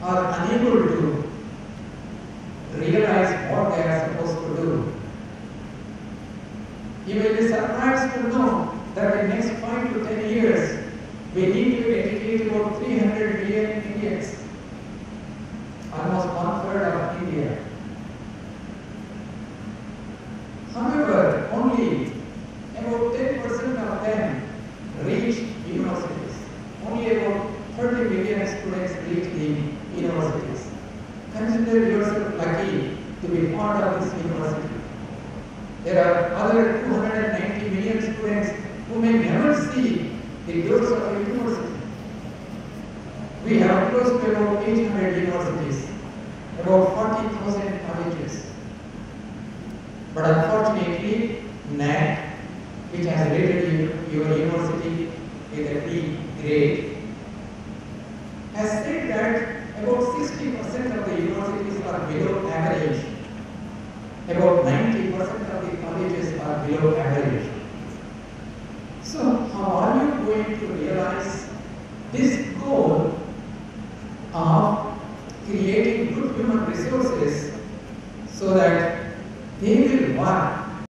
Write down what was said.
are unable to realize what they are supposed to do. You will be surprised to know that in the next 5 to 10 years, we need to educate about 300 million Indians, almost 1/3 of India. However, only about 10% of them reach universities. Only about 30 million students reach the universities. Consider yourself lucky to be part of this university. There are other 290 million students who may never see the doors of a university. We have close to about 800 universities, about 40,000 colleges. But unfortunately, NAT, which has rated your university with a B grade, has said that about 60% of the universities are below average. About 90% of the colleges are below average. So, how are you going to realize this goal of creating good human resources so that they will work